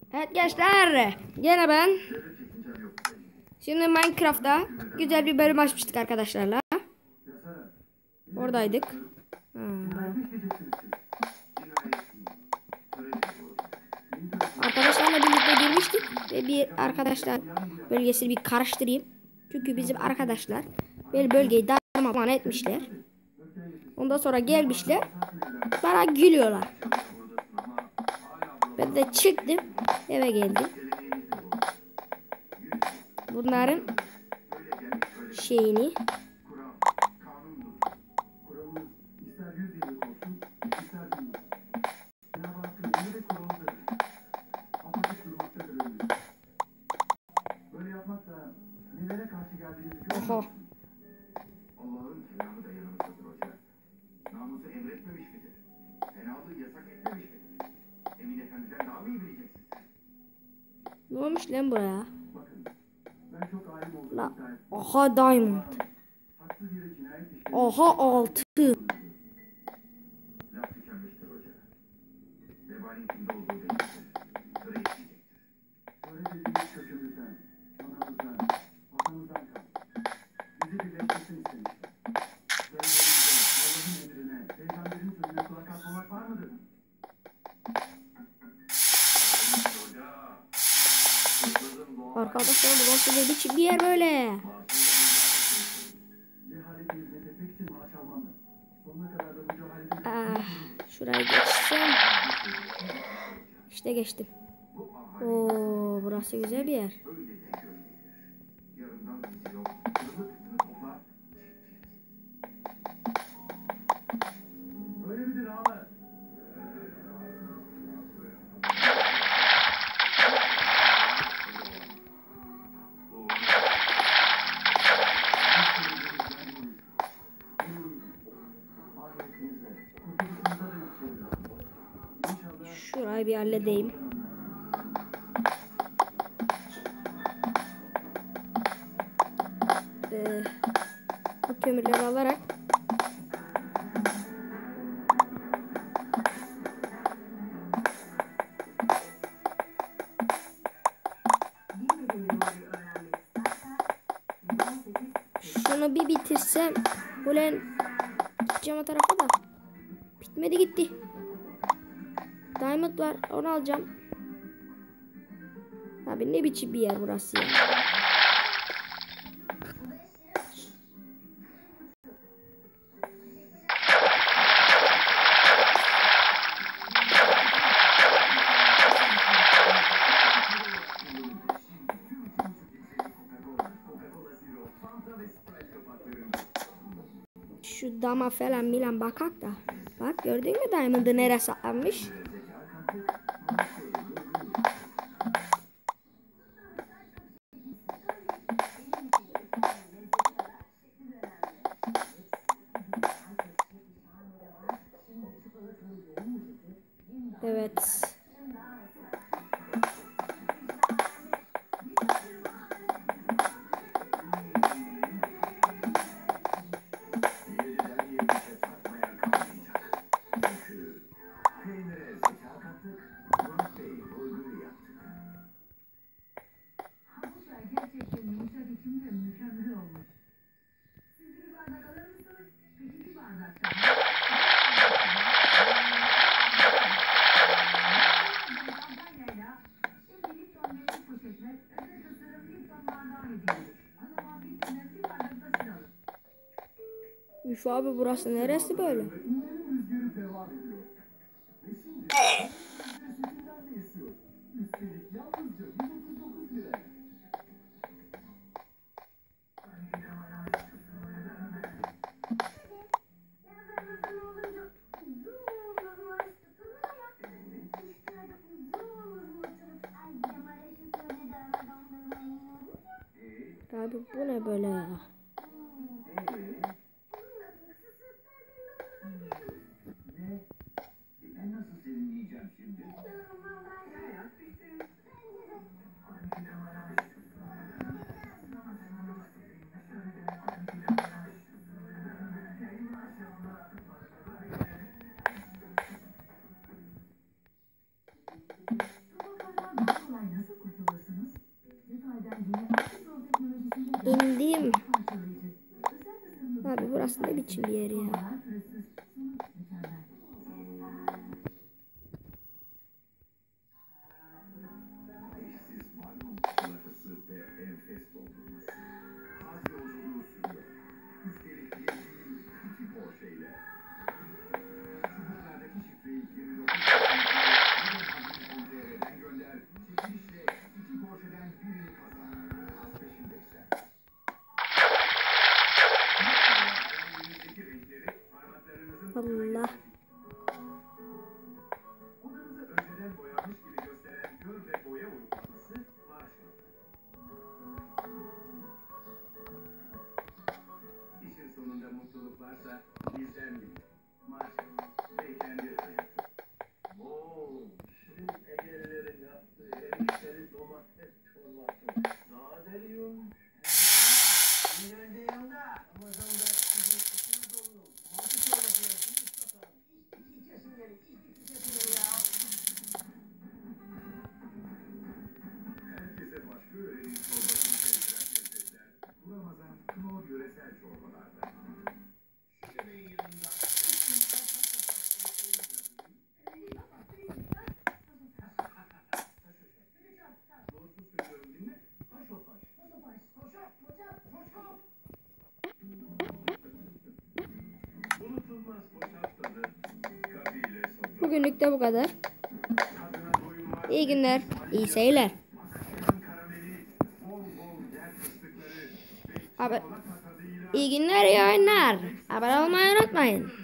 Evet gençler, gene ben. Şimdi Minecraft'ta güzel bir bölüm açmıştık arkadaşlarla. Oradaydık. Arkadaşlarla birlikte girmiştik ve bir arkadaşlar bölgesini bir karıştırayım. Çünkü bizim arkadaşlar böyle bölgeyi darmadağın etmişler. Ondan sonra gelmişler, bana gülüyorlar. Ben de çıktım, eve geldim. Bunların şeyini oho. Allah'ın kelamı da yanımızdadır hoca. Namusu emretmemiş midir? Fenalığı yasak etmemiş midir? Emin Efendi'den daha mı iyi bileceksin sen? Ne olmuş lan buraya? Bakın, ben çok alim oldum. La, aha diamond. Haksız yere cinayet işlemiş. Oha altın. Laf tükenmiştir hoca. Vebalin kimde olduğu bellidir. Töre işleyecektir. Töre dediğimiz kökümüzden, anamızdan, vatanımızdan kaldı. Bizi birleştirsin istemiştir. Allah'ın emrine, peygamberin sözüne kulak asmamak var mıdır? Arkadaşlar burası ne biçim bir yer böyle? Şurayı geçsem. İşte geçtim. Oo, burası güzel bir yer. Şurayı bir halledeyim. Bu kömürleri alarak şunu bir bitirsem ulan gideceğim o tarafa da bitmedi gitti. Diamond var, onu alacağım. Abi ne biçim bir yer burası ya. Şu dama falan milan bakak da. Bak gördün mü Diamond'ı nereye saklanmış? Evet. Üf abi burası neresi böyle? Abi bu ne böyle ya? Ben nasıl sevinleyeceğim şimdi? Geldim. Abi burası ne biçim bir yer ya. Eşsiz magnum çikolatası ve enfes dondurması. Haz yolculuğu sürüyor. Üstelik yediğim 2 Porsche ile. Çubuklardaki şifreyi 29.TR'den gönder. Çekilişle 2 Porsche'den birini kazan. Az peşindeysen. Hayalinizdeki renkleri parmaklarınızın Allah. odanızı önceden boyanmış gibi gösteren gör ve boya uygulaması Marshall. İşin sonunda mutluluk varsa bizden bilin. Marshall ve kendi hayatı. Şirin Egelilerin yaptığı erişteli domates çorbası. Nadelium. Günlerinde yanında. Ramazan'da sizin içine dolu. Domates çorbası yapın istiyorsan. İçtik içesinleri, ya. Herkese başka öğrenin çorbasını sevdiren lezzetler. Bu Ramazan Knorr yöresel çorbalarda. Şu yemeğin yanında. Doğrusu söylüyorum değil mi? Taş o taş. Unutulmaz hoşaf tadı. Kabile sofrası. Bugünlük de bu kadar. Tadına doyulmaz. İyi günler. İyi seyirler. Karameli, bol bol yer fıstıkları ve Abi, çikolata tadıyla iyi günler, iyi oyunlar. Abone olmayı unutmayın.